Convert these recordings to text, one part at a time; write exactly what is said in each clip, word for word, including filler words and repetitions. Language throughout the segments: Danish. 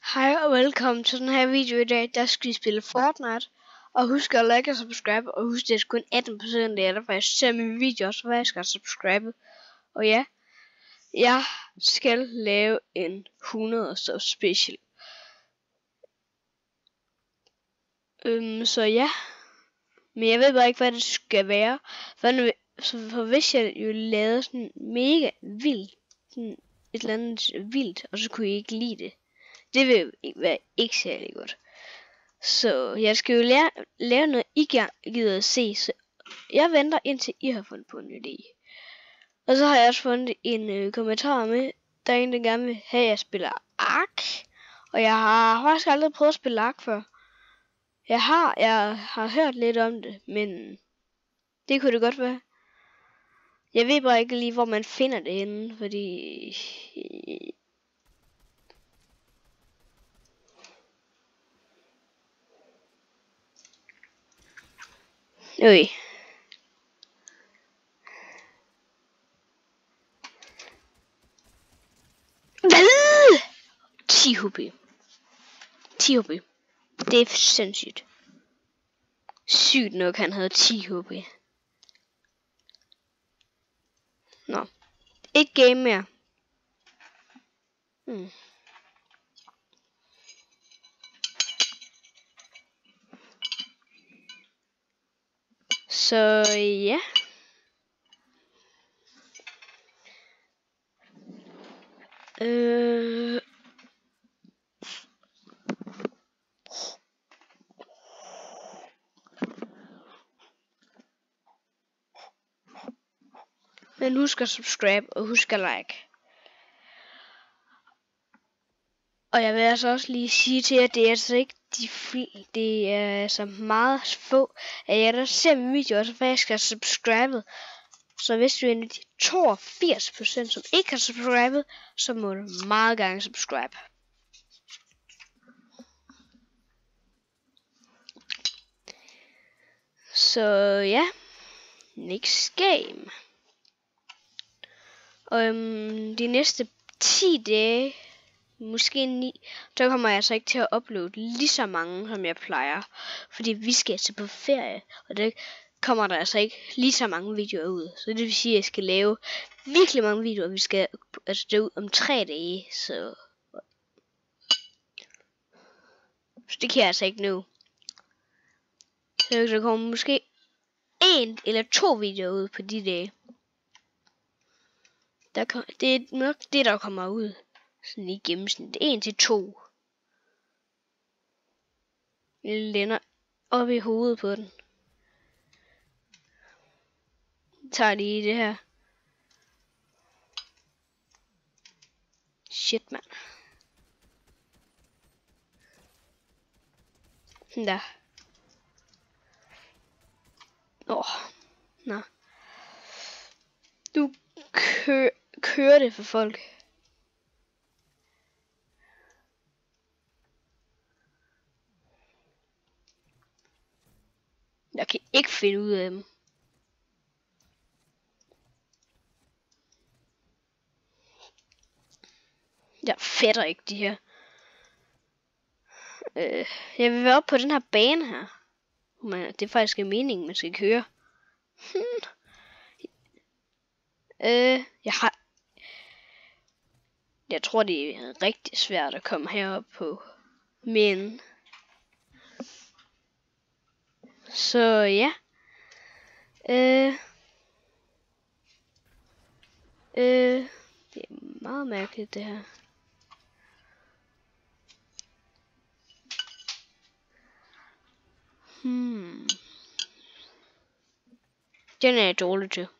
Hej og velkommen til den her video i dag. Der skal vi spille Fortnite. Og husk at like og subscribe. Og husk, det er kun atten procent af jer, der faktisk ser mine videoer, så jeg skal subscribe. Og ja, jeg skal lave en hundrede så special. Øhm, så ja. Men jeg ved bare ikke, hvad det skal være. For, nu, for hvis jeg jo lavede sådan mega vildt, sådan et eller andet vildt, og så kunne I ikke lide det. Det vil jo ikke være ikke særlig godt. Så jeg skal jo lære, lære noget, I gider at se. Så jeg venter indtil I har fundet på en idé. Og så har jeg også fundet en øh, kommentar med. Der er en, der gerne vil have, at jeg spiller Ark. Og jeg har faktisk aldrig prøvet at spille Ark før. Jeg har, jeg har hørt lidt om det, men det kunne det godt være. Jeg ved bare ikke lige, hvor man finder det henne, fordi... Øj. Hvad? ti H P. ti H P. Det er sindssygt. Sygt nok, han havde ti H P. Nå. Et game mere. Hmm. Så ja. Øh. Men husk at subscribe og husk at like. Og jeg vil altså også lige sige til jer, at det er altså ikke de fl- det er altså meget få af jer, der ser min video, og så faktisk skal subscribe. Så hvis du er en af de toogfirs procent, som ikke har subscribet, så må du meget gerne subscribe. Så ja, next game. Og øhm, de næste ti dage, måske ni, der kommer jeg altså ikke til at uploade lige så mange, som jeg plejer. Fordi vi skal altså på ferie, og det kommer der altså ikke lige så mange videoer ud. Så det vil sige, at jeg skal lave virkelig mange videoer. Vi skal altså det ud om tre dage, så... så det kan jeg altså ikke nå. Så der kommer måske en eller to videoer ud på de dage. Der kom, det er nok det, der kommer ud. Sådan i gennemsnit. En til to. Jeg lænder op i hovedet på den. Jeg tager lige det her. Shit, mand. Der. Åh. Oh. Nå. Du kø kører det for folk. Jeg kan ikke finde ud af dem. Jeg fatter ikke de her. Øh, jeg vil være oppe på den her bane her. Men det er faktisk en mening, man skal køre. Hmm. Øh, jeg har... Jeg tror, det er rigtig svært at komme herop på. Men... Så ja. Øh... Øh... Det er meget mærkeligt, det her. Hmm. Den er jeg dårlig til.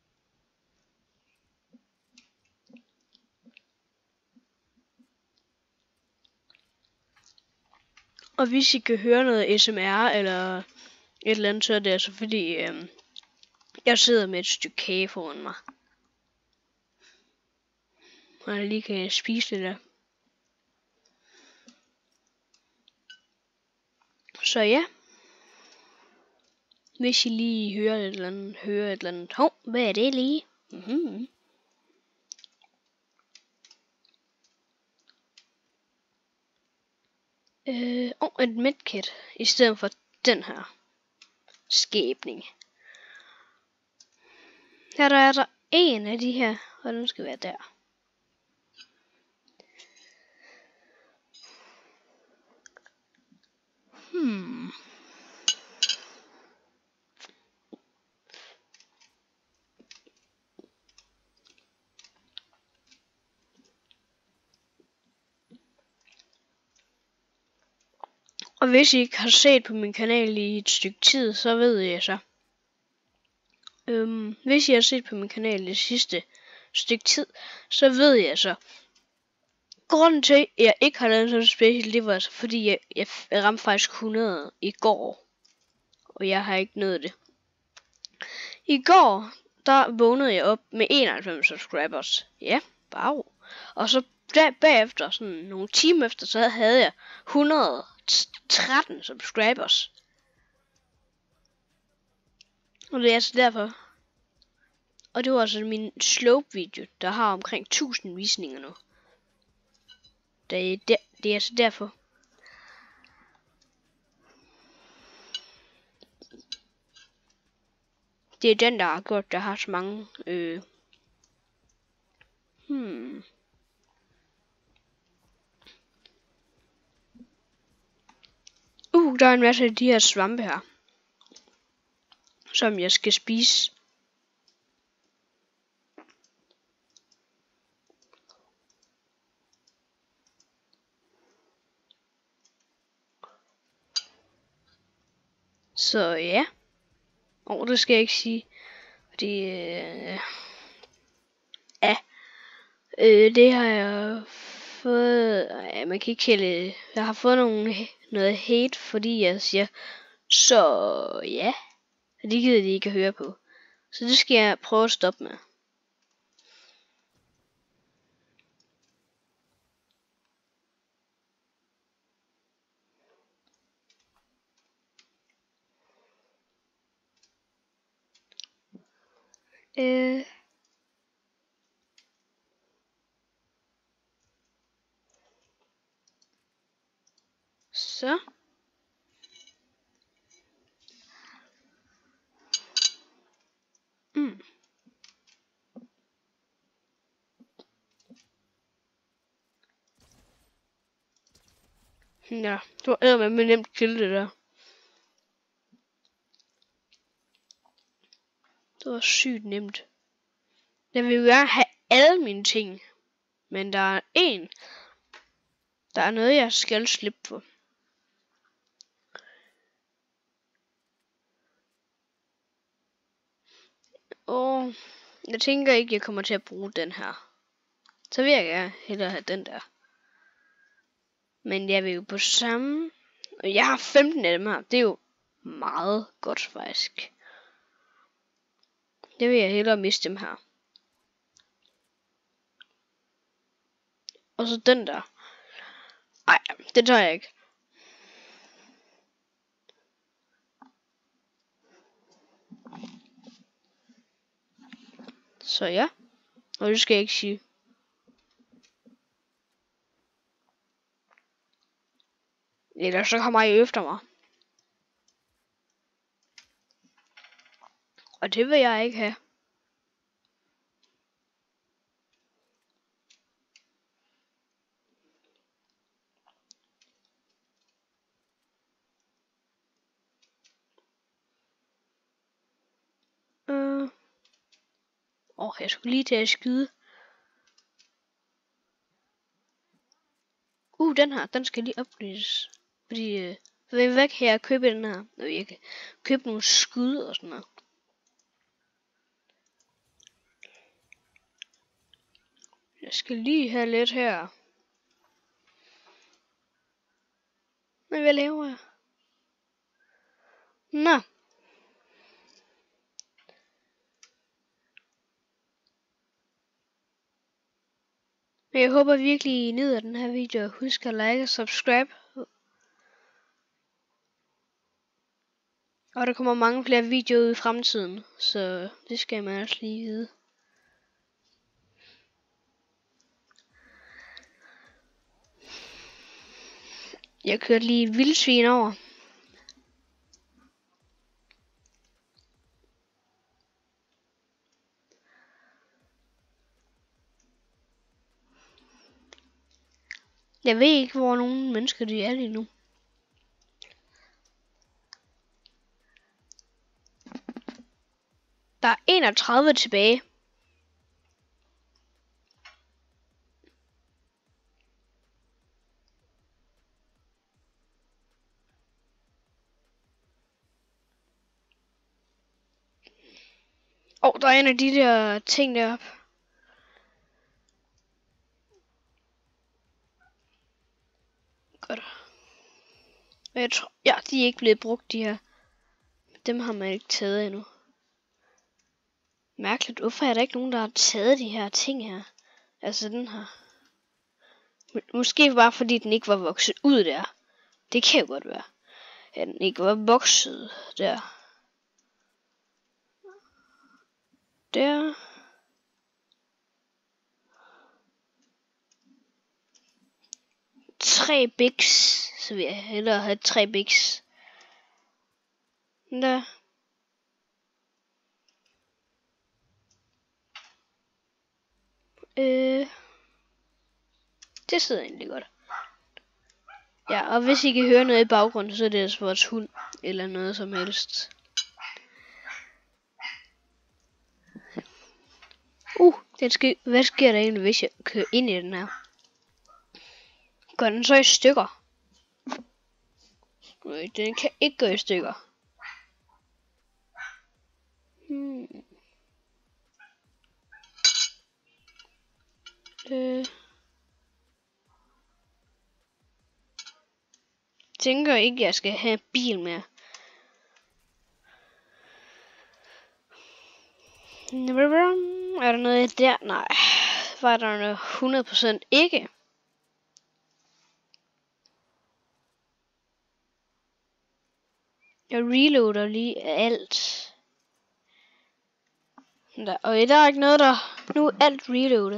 Og hvis I kan høre noget S M R eller et eller andet, så er det altså fordi, øhm, jeg sidder med et stykke kage foran mig. Og jeg lige kan spise det der. Så ja. Hvis I lige hører et eller andet, hører et eller andet. Hov, hvad er det lige? Mm-hmm. Øh, og et medkit i stedet for den her skæbning. Her der er der en af de her, og den skal være der. Hmm. Og hvis I ikke har set på min kanal i et stykke tid, så ved jeg så. Øhm, hvis I har set på min kanal det sidste stykke tid, så ved jeg så. Grunden til, at jeg ikke har lavet sådan special, det var altså fordi, jeg, jeg ramte faktisk hundrede i går. Og jeg har ikke nået det. I går, der vågnede jeg op med enoghalvfems subscribers. Ja, wow. Og så der, bagefter, sådan nogle timer efter, så havde jeg et hundrede og tretten subscribers. Og det er altså derfor. Og det var altså min slope video, der har omkring tusind visninger nu. Det er, der, det er altså derfor. Det er den, der har gjort, der har så mange. Øh... Hmm. Uh, der er en masse af de her svampe her, som jeg skal spise. Så ja. Og oh, det skal jeg ikke sige. Fordi, øh, ja, øh, det har jeg fået, ja, man kan ikke kalde, jeg har fået nogle, noget hate, fordi jeg siger, så ja, det gider de ikke at høre på. Så det skal jeg prøve at stoppe med. Øh. Så. Mm. Ja, det var eddermame nemt kill det der. Det var sygt nemt. Jeg vil jo gerne have alle mine ting. Men der er en. Der er noget, jeg skal slippe på. Og jeg tænker ikke, jeg kommer til at bruge den her. Så vil jeg gerne hellere have den der. Men jeg vil jo på samme. Og jeg har femten af dem her. Det er jo meget godt faktisk. Det vil jeg hellere miste dem her. Og så den der. Ej, det tager jeg ikke. Så ja. Og det skal jeg ikke sige. Ellers så kommer I efter mig. Og det vil jeg ikke have. Øh. Åh, oh, jeg skulle lige til at skyde. Uh, den her, den skal lige oplyses. Fordi, øh, hvad kan jeg købe den her? Jeg kan købe nogle skud og sådan noget. Jeg skal lige have lidt her. Men hvad laver jeg? Nå. Men jeg håber virkelig, I nyder den her video. Husk at like og subscribe. Og der kommer mange flere videoer ud i fremtiden. Så det skal man også lige vide. Jeg kørte lige et vildsvin over. Jeg ved ikke, hvor nogle mennesker de er lige nu. Der er enogtredive tilbage. Åh, oh, der er en af de der ting deroppe. Godt. Jeg tror, ja, de er ikke blevet brugt, de her. Dem har man ikke taget endnu. Mærkeligt, hvorfor er der ikke nogen, der har taget de her ting her? Altså den her. Måske bare fordi den ikke var vokset ud der. Det kan jo godt være. At den ikke var vokset der. Der. Tre bigs. Så vil jeg hellere have tre bigs. Der. Øh. Det sidder egentlig godt. Ja, og hvis I kan høre noget i baggrunden, så er det altså vores hund. Eller noget som helst. Uh, den skal, hvad sker der egentlig, hvis jeg kører ind i den her? Går den så i stykker? Nej, den kan ikke gå i stykker. Hmm. Øh. Tænker ikke, jeg skal have bil mere. Er der noget der? Nej. Var der noget hundrede procent ikke? Jeg reloader lige alt. Der, og der er ikke noget der. Nu er alt reloadet.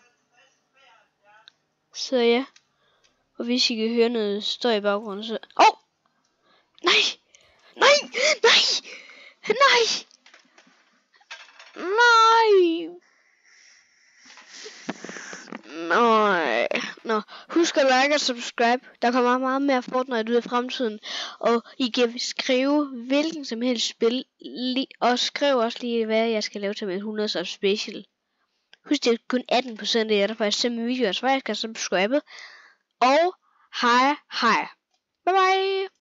Så ja. Og hvis I kan høre noget støj i baggrunden, så... Åh! Oh! Nej! Nej! Nej! Nej! Nej! Nej. Nå, husk at like og subscribe. Der kommer meget mere Fortnite ud i fremtiden. Og I kan skrive hvilken som helst spil. Og skriv også lige, hvad jeg skal lave til mit hundrede subs special. Husk, det er kun atten procent af jer, der faktisk ser min videoer, så jeg skal subscribe. Og hej hej.